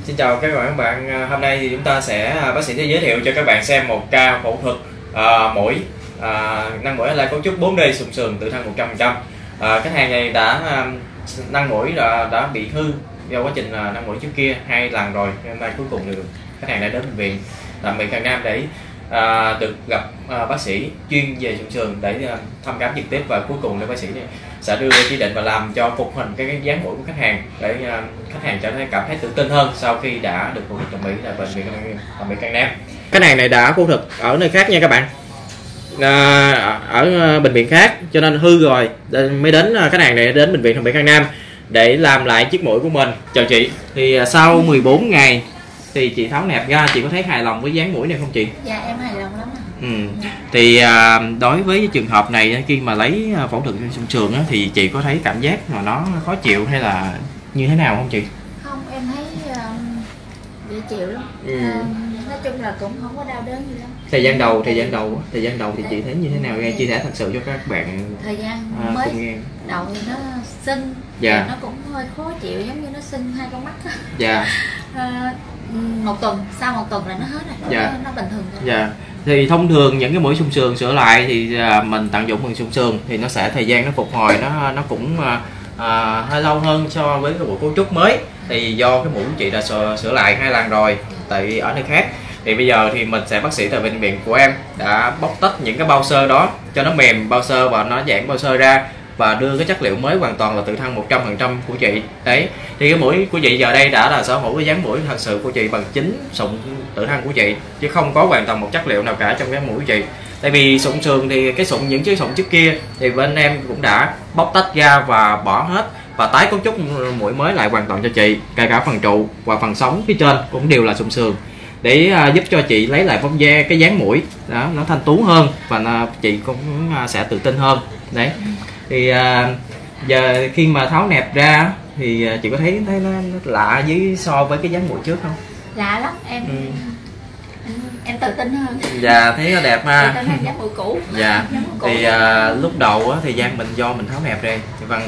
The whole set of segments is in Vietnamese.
Xin chào các bạn. Hôm nay thì chúng ta sẽ bác sĩ sẽ giới thiệu cho các bạn xem một ca phẫu thuật mũi nâng mũi lai cấu trúc 4D sụn sườn tự thân 100%. Khách hàng này đã nâng mũi đã bị hư do quá trình nâng mũi trước kia 2 lần rồi, hôm nay cuối cùng được khách hàng đã đến bệnh viện Bệnh Càng Nam để được gặp bác sĩ chuyên về sụn sườn để thăm khám trực tiếp, và cuối cùng là bác sĩ sẽ đưa chỉ định và làm cho phục hình cái dáng mũi của khách hàng để khách hàng cảm thấy tự tin hơn sau khi đã được phẫu thuật thẩm mỹ tại Bệnh Càng Nam. Khách hàng này đã phẫu thuật ở nơi khác nha các bạn, ở bệnh viện khác cho nên hư rồi mới đến, khách hàng này đến bệnh viện Bệnh Càng Nam để làm lại chiếc mũi của mình. Chào chị, thì sau 14 ngày thì chị tháo nẹp ra, chị có thấy hài lòng với dáng mũi này không chị? Dạ em hài lòng lắm. Thì đối với trường hợp này khi mà lấy phẫu thuật sụn sườn thì chị có thấy cảm giác mà nó khó chịu hay là như thế nào không chị? Không, em thấy dễ chịu lắm. Nói chung là cũng không có đau đớn gì lắm. Thời gian đầu thì chị thấy như thế nào? Nghe chia sẻ thật sự cho các bạn. Thời gian mới đầu thì nó sưng, dạ. Nó cũng hơi khó chịu, giống như nó sưng hai con mắt. Dạ. Sau một tuần là nó hết rồi, dạ. Nó bình thường rồi. Dạ. Thì thông thường những cái mũi sụn sườn sửa lại thì mình tận dụng bằng sụn sườn thì nó sẽ thời gian nó phục hồi nó cũng hơi lâu hơn so với cái mũi cấu trúc mới. Thì do cái mũi của chị đã sửa lại 2 lần rồi tại ở nơi khác, thì bây giờ thì mình sẽ bác sĩ tại bệnh viện của em đã bóc tách những cái bao xơ đó cho nó mềm bao xơ và nó giãn bao xơ ra và đưa cái chất liệu mới hoàn toàn là tự thân 100% của chị. Đấy, thì cái mũi của chị giờ đây đã là sở hữu cái dáng mũi thật sự của chị bằng chính sụn tự thân của chị, chứ không có hoàn toàn một chất liệu nào cả trong cái mũi của chị. Tại vì sụn sườn thì những chiếc sụn trước kia thì bên em cũng đã bóc tách ra và bỏ hết và tái cấu trúc mũi mới lại hoàn toàn cho chị, kể cả phần trụ và phần sống phía trên cũng đều là sụn sườn để giúp cho chị lấy lại vóc da, cái dáng mũi đó nó thanh tú hơn và chị cũng sẽ tự tin hơn. Đấy, thì giờ khi mà tháo nẹp ra thì chị có thấy nó lạ với so với cái dáng mũi trước không? Lạ lắm, em tự tin hơn. Dạ, thấy nó đẹp ha. Tự tin hơn dáng mũi cũ. Dạ. Thì lúc đầu thời gian mình do mình tháo nẹp ra và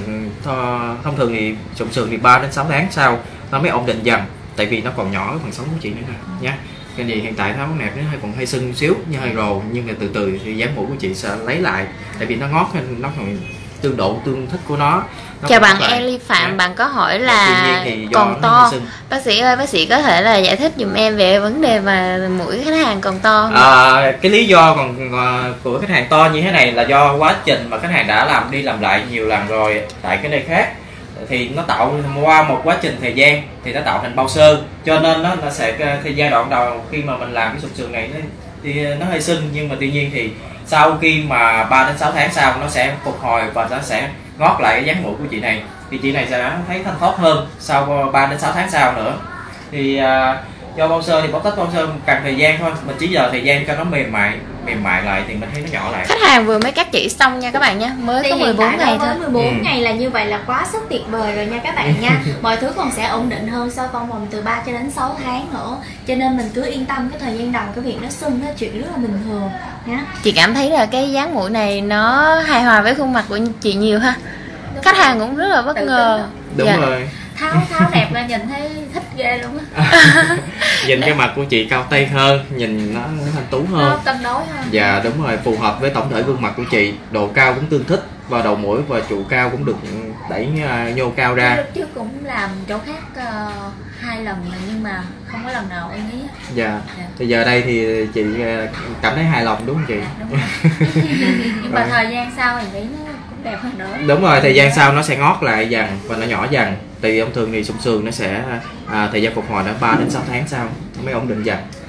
thông thường thì sụn sườn thì 3 đến 6 tháng sau nó mới ổn định dần, tại vì nó còn nhỏ cái phần sống của chị nữa nè nhá. Cái gì hiện tại tháo nẹp nó còn hơi sưng xíu như hơi rồ, nhưng mà từ từ thì dáng mũi của chị sẽ lấy lại, tại vì nó ngót nó còn tương thích của nó. Chào bạn Eli Phạm, bạn có hỏi là còn to. Bác sĩ ơi, bác sĩ có thể là giải thích dùm em về vấn đề mà mũi khách hàng còn to không? Cái lý do của khách hàng to như thế này là do quá trình mà khách hàng đã làm đi làm lại nhiều lần rồi tại cái nơi khác, thì nó tạo qua một quá trình thời gian thì nó tạo thành bao xơ, cho nên nó sẽ thì giai đoạn đầu khi mà mình làm cái sụn sườn này thì nó hơi sưng, nhưng mà tuy nhiên thì sau khi mà 3 đến 6 tháng sau nó sẽ phục hồi và nó sẽ ngót lại cái dáng mũi của chị này, thì chị này sẽ thấy thanh thoát hơn sau 3 đến 6 tháng sau nữa. Thì do bao xơ thì bóc tách bao xơ cần thời gian thôi, mình chỉ giờ thời gian cho nó mềm mại lại thì mình thấy nó nhỏ lại. Khách hàng vừa mới cắt chỉ xong nha các bạn nha, mới có 14 ngày thôi. 14 ngày là như vậy là quá sức tuyệt vời rồi nha các bạn nha. Mọi thứ còn sẽ ổn định hơn sau trong vòng từ 3 cho đến 6 tháng nữa, cho nên mình cứ yên tâm, cái thời gian đầu cái việc nó sưng nó chuyện rất là bình thường nhá. Chị cảm thấy là cái dáng mũi này nó hài hòa với khuôn mặt của chị nhiều ha. Đúng, khách hàng cũng rất là bất ngờ. Đúng dạ. Rồi. Tháo đẹp ra nhìn thấy thích ghê luôn á. Nhìn cái mặt của chị cao tay hơn, nhìn nó thanh tú hơn, nó cân đối hơn. Dạ đúng rồi, phù hợp với tổng thể gương mặt của chị, độ cao cũng tương thích và đầu mũi và trụ cao cũng được đẩy nhô cao ra. Lúc trước cũng làm chỗ khác 2 lần nhưng mà không có lần nào em nghĩ. Dạ. Thì giờ đây thì chị cảm thấy hài lòng đúng không chị? Đúng rồi. Nhưng mà thời gian sau thì nghĩ nó cũng đẹp hơn nữa. Đúng rồi, thời gian sau nó sẽ ngót lại dần và nó nhỏ dần. Thì thông thường thì sụn sườn nó sẽ thời gian phục hồi đã 3 đến 6 tháng sau nó mới ổn định dần.